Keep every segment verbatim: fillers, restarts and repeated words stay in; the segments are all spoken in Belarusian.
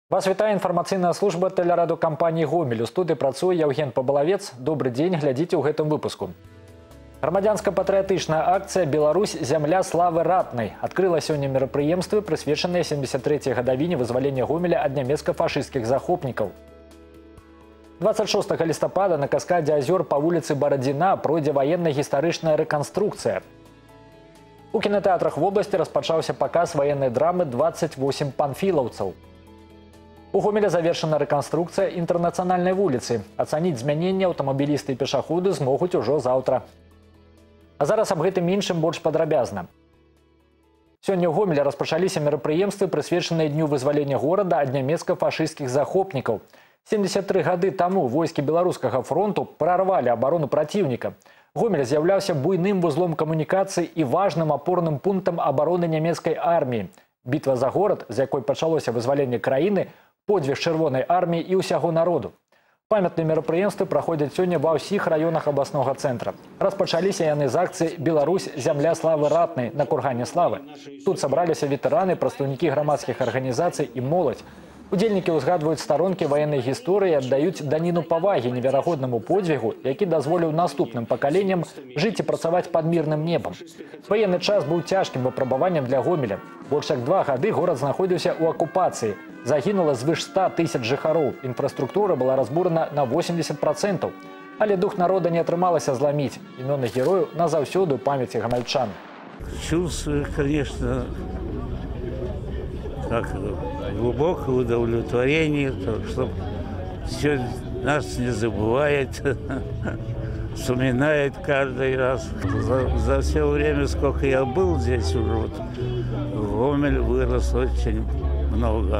Вас вітае інфармацыйная служба тэлерадыёкампаніі «Гомель». У студыі працуе Яўген Пабалавец. Добрый дзень, глядзіце ў гэтым выпуску. Грамадзянска-патрыятычная акцыя «Беларусь. Зямля славы ратнай» адкрыла сёння мерапрыемствы, прысвечаныя сямдзесят трэцяй гадавіне вызвалення Гомеля ад нямецка-фашысцкіх захопнікаў. двадцать шостага лістапада на каскадзе азёр па вуліцы Барадзіна пройдзе ваенна-гістарычная рэканструкцыя. У кінатэатрах вобласці распачаўся паказ ваеннай драмы «двадцать восемь панфілаўцаў». У Гомеля завершена рэканструкцыя інтэрнацыянальнай вуліцы. Ацаніць змяненні аўтамабілісты і пешаходы змогуць ужо заўтра. А зараз аб гэтым іншым больш падрабязна. Сёння ў Гомелі распачаліся мерапрыемствы, прысвечаныя дню вызвалення горада ад нямецка-фашысцкіх захопнікаў. семьдесят тры гады таму войскі беларускага фронту прарвалі абарону праціўніка. Гомель з'яўляўся буйным вузлом камунікацыі і важным апорным пунктам абароны нямецкай арміі. Бітва за горад, з якой пачалося вызваленне краіны, подвиг чырвонай арміі і ўсяго народу. Памятныя мерапрыемствы праходзяць сёння ва ўсіх раёнах абласнога цэнтра. Распачаліся яны з акцыі «Беларусь. Зямля славы ратнай» на кургане славы. Тут сабраліся ветэраны, прадстаўнікі грамадскіх арганізацый і моладзь. Удзельнікі ўзгадваюць старонкі ваеннай гісторыі і аддаюць даніну павагі неверагоднаму подзвігу, які дазволіў наступным пакаленням жыць і працаваць пад мірным небам. Ваенны час быў цяжкім выпрабаваннем для Гомеля. Больш як два гады горад знаходзіўся ў акупацыі. Загінула звыш ста тысяч жыхароў. Інфраструктура была разбурана на восемьдесят процентов. Але дух народа не атрымалася зламіць. Імёны герою назаўсёды ў памяці гамельчан. Чувствую, конечно, как глубокое удовлетворение, что все нас не забывает, вспоминает каждый раз. За, за все время, сколько я был здесь уже, вот, Гомель вырос очень много.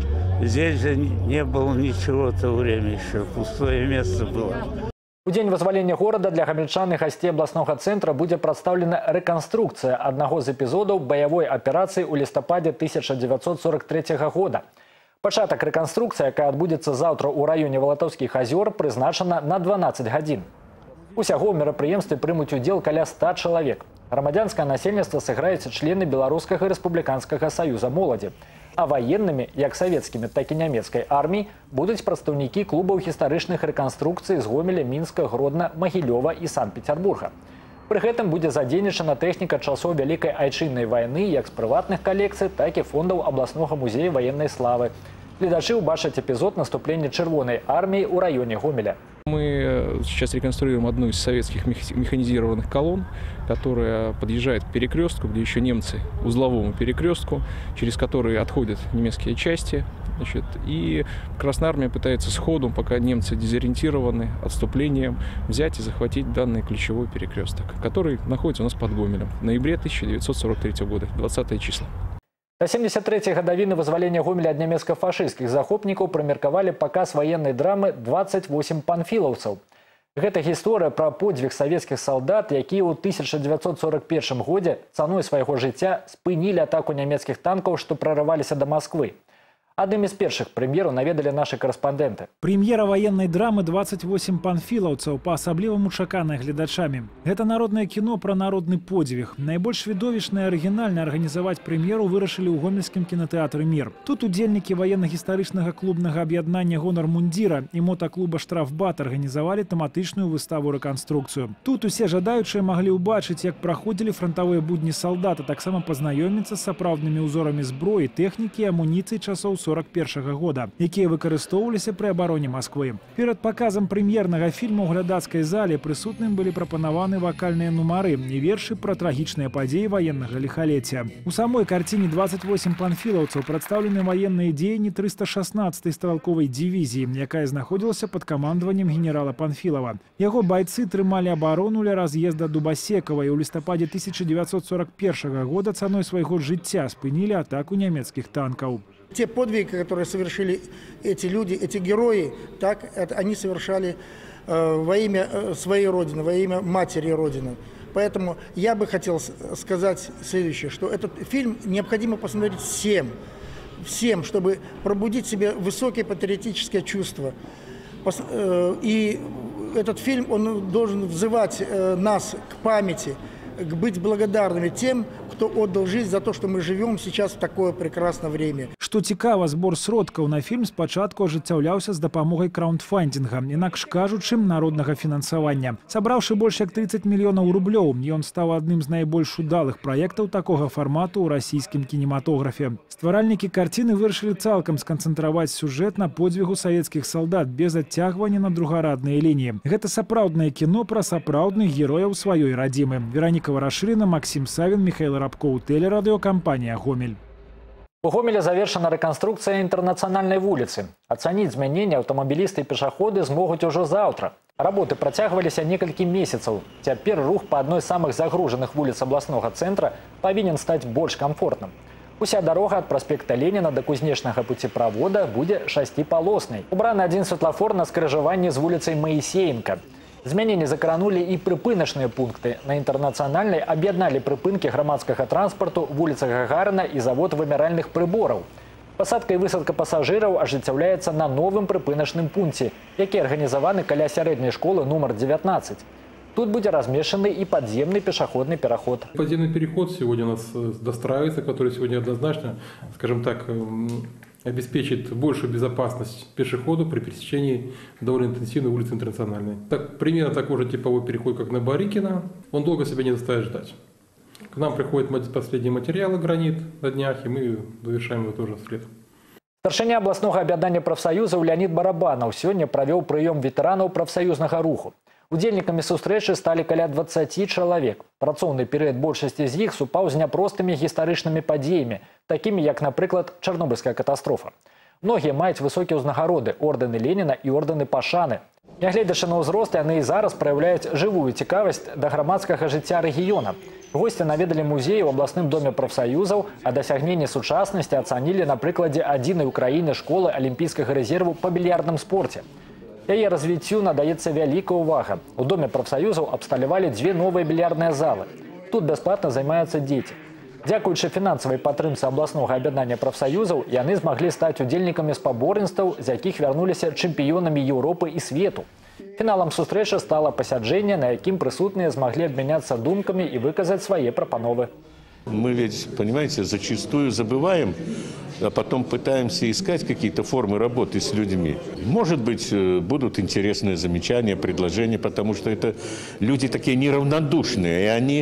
Здесь же не было ничего в то время еще, пустое место было. У дзень вызвалення горада для гамельчан і гасцей абласнога цэнтра будзе прадстаўлена рэканструкцыя аднаго з эпізодаў баявой аперацыі ў лістападзе тысяча дзевяцьсот сорок трэцяга года. Пачатак рэканструкцыі, якая адбудзецца заўтра ў раёне Валатаўскіх азёр, прызначана на дванаццаць гадзін. Усяго ў мерапрыемстве прымуць удзел каля ста чалавек. Грамадзянскае насельніцтва сыграюць члены Беларускага рэспубліканскага саюза моладзі. А военными, як савецкімі, так і нямецкай арміі, будуць прадстаўнікі клубаў гістарычных рэканструкцый з Гомеля, Мінска, Гродна, Магілёва і Санкт-Петербурга. Пры гэтым будзе задзейнічана тэхніка часоў Вялікай айчыннай вайны як з прыватных калекцый, так і фондаў абласнога музея ваеннай славы. Гледачы ўбачаць эпізод наступлення чырвонай арміі ў раёне Гомеля. Мы сейчас реконструируем одну из советских механизированных колонн, которая подъезжает к перекрестку, где еще немцы, узловому перекрестку, через который отходят немецкие части. Значит, и Красная Армия пытается сходу, пока немцы дезориентированы отступлением, взять и захватить данный ключевой перекресток, который находится у нас под Гомелем. В ноябре тысяча девятьсот сорок третьего года, двадцатое число. Да семьдесят трэцяй гадавіны вызвалення Гомеля ад нямецка-фашысцкіх захопнікаў прымеркавалі паказ ваеннай драмы «двадцать восемь панфілаўцаў». Гэта гісторыя пра подзвіг савецкіх салдат, якія ў тысяча дзевяцьсот сорок першым годзе цаной свайго жыцця спынілі атаку нямецкіх танкаў, што прарываліся да Масквы. Адным из першых прэм'еру наведалі нашы карэспандэнты. Прэм'ера ваеннай драмы «двадцать восемь панфілаўцаў» па-асабліваму чаканая гледачамі. Гэта народнае кіно пра народны подзвіг. Найбольш відовішна і арыгінальна арганізаваць прэм'еру вырашылі ў гомельскім кінатэатры «Мір». Тут удзельнікі ваенна-гістарычнага клубнага аб'яднання «Гонар мундзіра» і мотаклуба «Штрафбат» арганізавалі тэматычную выставу-рэканструкцыю. Тут усе жадаючыя маглі ўбачыць, як праходзілі франтавыя будні салдата, таксама пазнаёміцца з сапраўднымі ўзорамі зброі, тэхнікі і амуніцыі часоў сорок першага года, якія выкарыстоўваліся пры абароне Масквы. Перад паказам прэм'ернага фільму ў глядацкай зале прысутным былі прапанаваны вакальныя нумары і вершы пра трагічныя падзеі ваеннага ліхалецця. У самой карціне «двадцать восемь панфілаўцаў» прадстаўлены ваенныя дзеянні трыста шаснаццатай стралковай дывізіі, якая знаходзілася пад камандаваннем генерала Панфілава. Яго бойцы трымалі абарону ля раз'езда Дубасекава і ў лістападзе тысяча девятьсот сорок первого года цаной свайго жыцця спынілі атаку нямецкіх танкаў. Те подвиги, которые совершили эти люди, эти герои, так, это они совершали э, во имя э, своей Родины, во имя матери Родины. Поэтому я бы хотел сказать следующее, что этот фильм необходимо посмотреть всем, всем, чтобы пробудить в себе высокие патриотические чувства. Пос, э, и этот фильм, он должен взывать э, нас к памяти, к быть благодарными тем, кто отдал жизнь за то, что мы живем сейчас в такое прекрасное время. Што цікава, збор сродкаў на фільм спачатку ажыццяўляўся з дапамогай краундфандинга, інакш кажучы, народнага фінансавання. Сабраўшы больш як тридцать мільёнаў рублёў, ён стаў адным з найбольш удалых праектаў такога фармату ў расійскім кінематографе. Стваральнікі карціны вырашылі цалкам сканцэнтраваць сюжэт на подзвігу савецкіх салдат без адцягвання на другарадныя лініі. Гэта сапраўднае кіно пра сапраўдных герояў сваёй радзімы. Вероніка Варашыліна, Максим Савин, Михаил Рабкоў, телерадиокомпания «Гомель». У Гомеле завершена рэканструкцыя інтэрнацыянальнай вуліцы. Ацаніць змяненні аўтамабілісты і пешаходы змогуць ужо заўтра. Работы працягваліся некалькі месяцаў. Цяпер рух па адной з самых загружаных вуліц абласнога цэнтра павінен стаць больш камфортным. Уся дарога ад праспекта Леніна да кузнечнага пуцеправода будзе шасціпалоснай. Убраны адзін светлафор на скрыжаванні з вуліцай Маісеенка. Змяненні закранулі і прыпыначныя пункты. На інтэрнацыянальнай аб'ядналі прыпынкі грамадскага транспарту, вуліца Гагарына і завод вымяральных прыбораў. Пасадка і высадка пасажыраў ажыццяўляецца на новым прыпыначным пункце, які арганізаваны каля сярэдняй школы нумар девятнадцать. Тут будет размешанный и подземный пешеходный переход. Подземный переход сегодня у нас достраивается, который сегодня однозначно, скажем так, обеспечит большую безопасность пешеходу при пересечении довольно интенсивной улицы Интернациональной. Так, примерно такой же типовой переход, как на Барыкина, он долго себя не заставит ждать. К нам приходят последние материалы, гранит на днях, и мы завершаем его тоже след. Старшыня областного об'яднання прафсаюзаў Леонид Барабанов сегодня провел прием ветеранов профсоюзного руху. Удзельнікамі сустрэчы сталі каля дваццаці чалавек. Працоўны перыяд большасці з іх супаў з няпростымі гістарычнымі падзеямі, такімі як, напрыклад, Чарнобыльская катастрофа. Многія маюць высокія ўзнагароды, ордэны Леніна і ордэны Пашаны. Нягледзячы на ўзрост, яны і зараз праяўляюць жывую цікавасць да грамадскага жыцця рэгіёна. Госці наведалі музей у абласным доме прафсаюзаў, а дасягненні сучаснасці ацанілі на прыкладзе адзінай у краіне школы алімпійскага рэзерву па більярдным спорце. Яе развіццю надаецца вялікая ўвага. У доме прафсаюзаў абсталявалі дзве новыя більярдныя залы. Тут бясплатна займаюцца дзеці. Дзякуючы фінансавай падтрымцы абласнога аб'яднання прафсаюзаў, яны змаглі стаць удзельнікамі спаборніцтваў, з якіх вярнуліся чэмпіёнамі Еўропы і свету. Фіналам сустрэчы стала пасяджэнне, на якім прысутныя змаглі абмяняцца думкамі і выказаць свае прапановы. Мы ведь, понимаете, зачастую забываем, а потом пытаемся искать какие-то формы работы с людьми. Может быть, будут интересные замечания, предложения, потому что это люди такие неравнодушные, и они,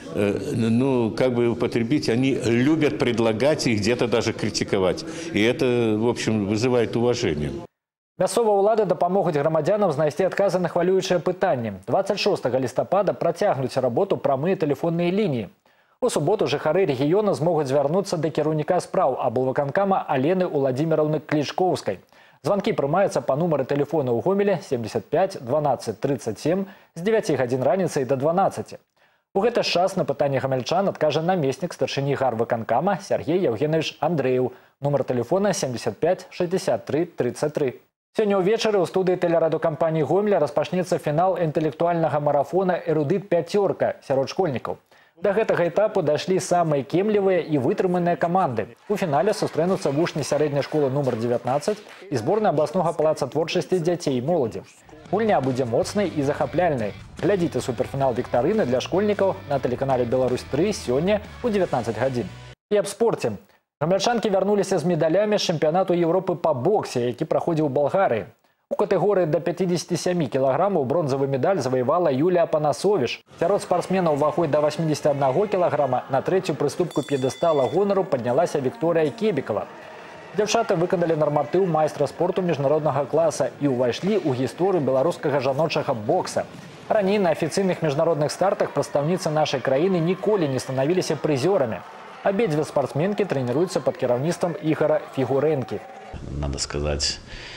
ну, как бы употребить, они любят предлагать и где-то даже критиковать. И это, в общем, вызывает уважение. Мясцовыя ўлады дапамогуць грамадзянам знайсці адказы на хвалюючыя пытанні. двадцать шостага лістапада працягнуць работу прамыя тэлефонныя лініі. У суботу жыхары рэгіёна змогуць звярнуцца да кіраўніка спраў аблвыканкама Алены Уладзіміровны Клічкоўскай. Званкі прымаюцца па нумары тэлефона ў Гомелі семьдесят пять двенадцать тридцать семь з дзевяці гадзін раніцы да дванаццаці. У гэты час на пытанне гамельчан адкажа намеснік старшыні гарвыканкама Сергей Евгеньевич Андреев. Нумар тэлефона семьдесят пять шестьдесят три тридцать три. Сёння ўвечары ў студыі тэлерадыёкампаніі «Гомель» распачнецца фінал інтэлектуальнага марафона «Эрудыт пяцёрка» сярод школьнікаў. До гэтага этапу дайшлі самыя кемлівыя і вытрыманыя каманды. У фінале сустрэнуцца вучні сярэдняй школы нумар девятнадцать і зборная абласнога палаца творчасці дзяцей і моладзі. Гульня будзе моцнай і захапляльнай. Глядзіце суперфінал віктарыны для школьнікаў на тэлеканале «Беларусь три» сёння ў девятнадцать гадзін. І аб спорце. Гамельчанкі вярнуліся з медалямі з чэмпіянату Еўропы па боксе, які праходзіў у Балгарыі. У катэгорыі да пятидесяти семи кілаграмаў бронзавы медаль заваявала Юлія Панасовіч. Сярод спартсменаў вагой да восьмидесяти одного кілаграма на трэцюю прыступку п'едэстала гонару паднялася Вікторія Кебікова. Дзяўчаты выканалі нарматыў майстра спорту міжнароднага класа і ўвайшлі ў гісторыю беларускага жаночага бокса. Раней на афіцыйных міжнародных стартах прадстаўніцы нашай краіны ніколі не станавіліся прызёрамі. Абедзве спортсменкі тренируются под кіраўніцтвом Игора Фигуренки. Надо сказать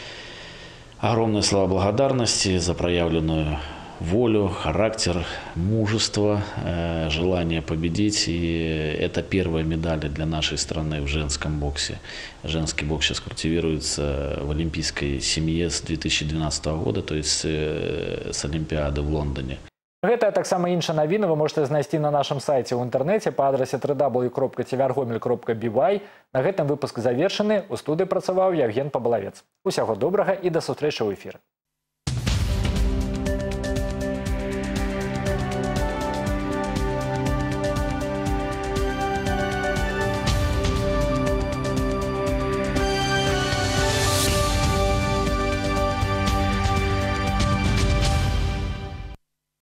огромные слова благодарности за проявленную волю, характер, мужество, э, желание победить. И это первая медаль для нашей страны в женском боксе. Женский бокс сейчас культивируется в олимпийской семье с две тысячи двенадцатого года, то есть э, с Олимпиады в Лондоне. Гэта таксама іншыя навіны вы можете знайсці на нашым сайце ў інтэрнэце па адрасе дабл ю дабл ю дабл ю кропка цівяргомель кропка би вай. На гэтым выпуск завершаны. У студыі працаваў Евген Пабалавец. Усяго добрага і да сустрэчы ў эфіры.